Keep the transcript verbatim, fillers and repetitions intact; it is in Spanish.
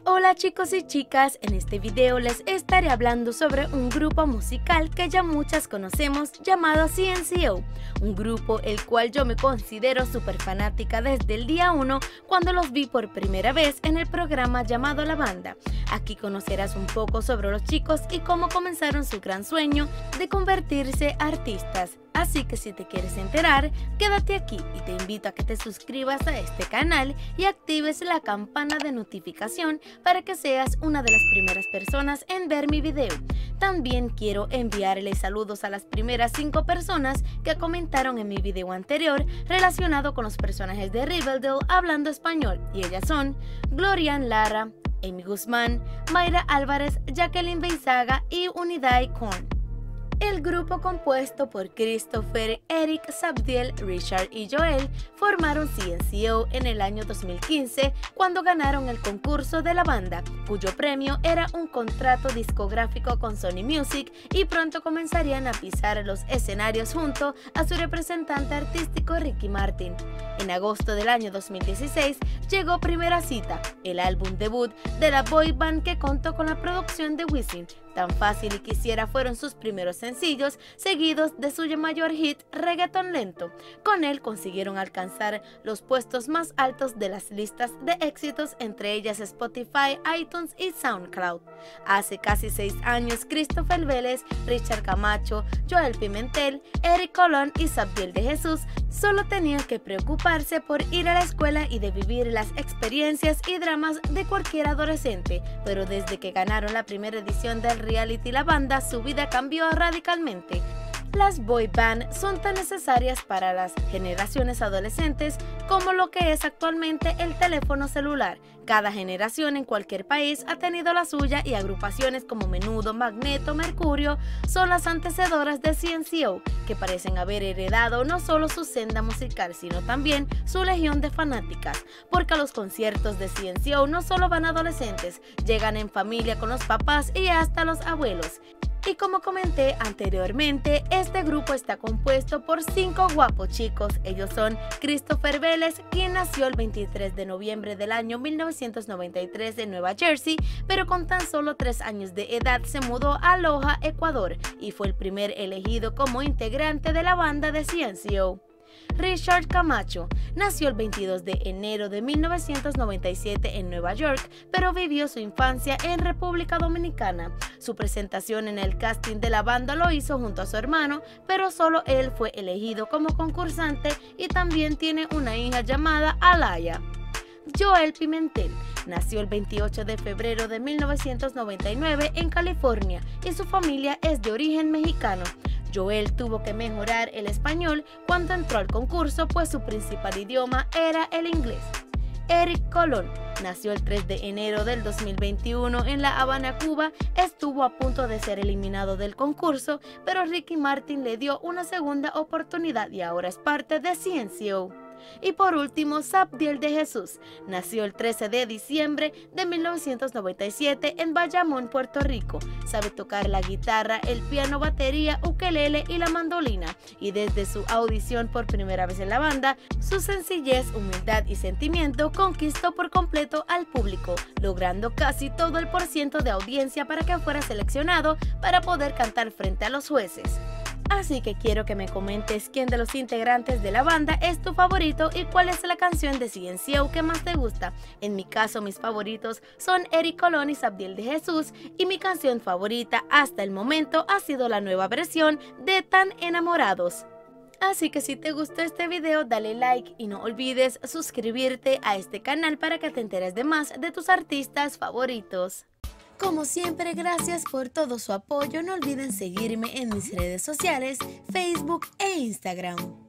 Hola chicos y chicas, en este video les estaré hablando sobre un grupo musical que ya muchas conocemos llamado C N C O, un grupo el cual yo me considero súper fanática desde el día uno cuando los vi por primera vez en el programa llamado La Banda. Aquí conocerás un poco sobre los chicos y cómo comenzaron su gran sueño de convertirse artistas. Así que si te quieres enterar, quédate aquí y te invito a que te suscribas a este canal y actives la campana de notificación para que seas una de las primeras personas en ver mi video. También quiero enviarle saludos a las primeras cinco personas que comentaron en mi video anterior relacionado con los personajes de Riverdale hablando español, y ellas son Glorian Lara, Amy Guzmán, Mayra Álvarez, Jacqueline Beizaga y Uniday Korn. El grupo, compuesto por Christopher, Eric, Sabdiel, Richard y Joel, formaron C N C O en el año dos mil quince cuando ganaron el concurso de La Banda, cuyo premio era un contrato discográfico con Sony Music, y pronto comenzarían a pisar los escenarios junto a su representante artístico Ricky Martin. En agosto del año dos mil dieciséis llegó Primera Cita, el álbum debut de la boy band que contó con la producción de Wisin. Tan fácil y quisiera fueron sus primeros sencillos, seguidos de su mayor hit, Reggaeton Lento. Con él consiguieron alcanzar los puestos más altos de las listas de éxitos, entre ellas Spotify, iTunes y SoundCloud. Hace casi seis años, Christopher Vélez, Richard Camacho, Joel Pimentel, Eric Colón y Sabdiel de Jesús solo tenían que preocuparse por ir a la escuela y de vivir las experiencias y dramas de cualquier adolescente, pero desde que ganaron la primera edición del reality La Banda, su vida cambió radicalmente. Las boy band son tan necesarias para las generaciones adolescentes como lo que es actualmente el teléfono celular. Cada generación en cualquier país ha tenido la suya, y agrupaciones como Menudo, Magneto, Mercurio son las antecedoras de C N C O, que parecen haber heredado no solo su senda musical, sino también su legión de fanáticas, porque a los conciertos de C N C O no solo van adolescentes, llegan en familia con los papás y hasta los abuelos. Y como comenté anteriormente, este grupo está compuesto por cinco guapos chicos. Ellos son Christopher Vélez, quien nació el veintitrés de noviembre del año mil novecientos noventa y tres en Nueva Jersey, pero con tan solo tres años de edad se mudó a Loja, Ecuador, y fue el primer elegido como integrante de la banda de C N C O. Richard Camacho nació el veintidós de enero de mil novecientos noventa y siete en Nueva York, pero vivió su infancia en República Dominicana. Su presentación en el casting de la banda lo hizo junto a su hermano, pero solo él fue elegido como concursante, y también tiene una hija llamada Alaya. Joel Pimentel nació el veintiocho de febrero de mil novecientos noventa y nueve en California y su familia es de origen mexicano. Joel tuvo que mejorar el español cuando entró al concurso, pues su principal idioma era el inglés. Eric Colón nació el tres de enero del dos mil veintiuno en La Habana, Cuba. Estuvo a punto de ser eliminado del concurso, pero Ricky Martin le dio una segunda oportunidad y ahora es parte de C N C O. Y por último, Sabdiel de Jesús nació el trece de diciembre de mil novecientos noventa y siete en Bayamón, Puerto Rico. Sabe tocar la guitarra, el piano, batería, ukelele y la mandolina, y desde su audición por primera vez en la banda, su sencillez, humildad y sentimiento conquistó por completo al público, logrando casi todo el porciento de audiencia para que fuera seleccionado para poder cantar frente a los jueces. Así que quiero que me comentes quién de los integrantes de la banda es tu favorito y cuál es la canción de C N C O que más te gusta. En mi caso, mis favoritos son Eric Colón y Sabdiel de Jesús, y mi canción favorita hasta el momento ha sido la nueva versión de Tan Enamorados. Así que si te gustó este video, dale like y no olvides suscribirte a este canal para que te enteres de más de tus artistas favoritos. Como siempre, gracias por todo su apoyo. No olviden seguirme en mis redes sociales, Facebook e Instagram.